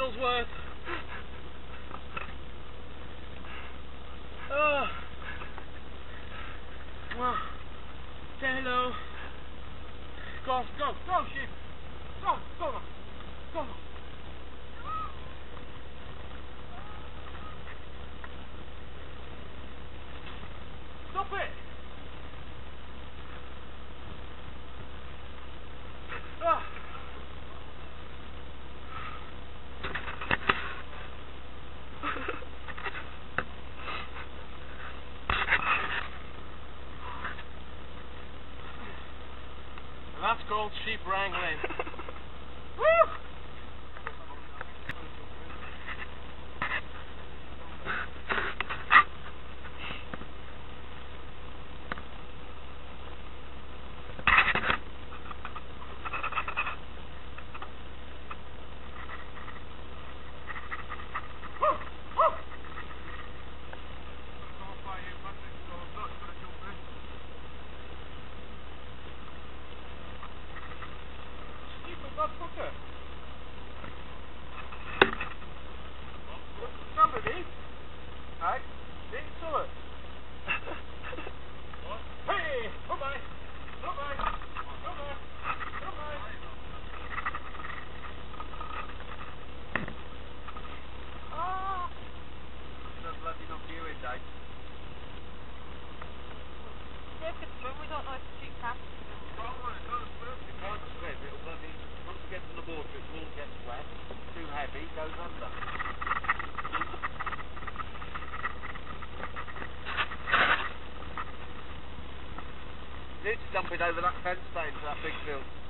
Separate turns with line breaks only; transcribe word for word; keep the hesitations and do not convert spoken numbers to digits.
Bigglesworth. Oh. Well, say hello. Go, go, go, sheep. Go, go, go. Stop it. Ah. That's called sheep wrangling. Woo! Motherfucker. Somebody, hey, did you saw it? What? Hey, come on, come on, come on, come on. Ah, no bloody not viewing day.
Yeah, but we don't like to shoot past.
Well, it's not a perfect time to spread. It'll bloody, once it gets in the water, it will get wet. Too heavy, goes under. Need to dump it over that fence there into that big field.